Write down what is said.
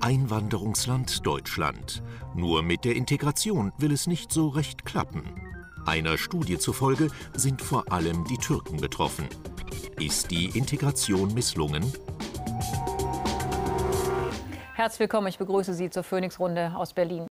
Einwanderungsland Deutschland. Nur mit der Integration will es nicht so recht klappen. Einer Studie zufolge sind vor allem die Türken betroffen. Ist die Integration misslungen? Herzlich willkommen, ich begrüße Sie zur Phoenix-Runde aus Berlin.